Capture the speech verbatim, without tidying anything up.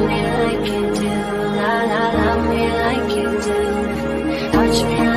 me like you do, la la, love me like you do. Touch me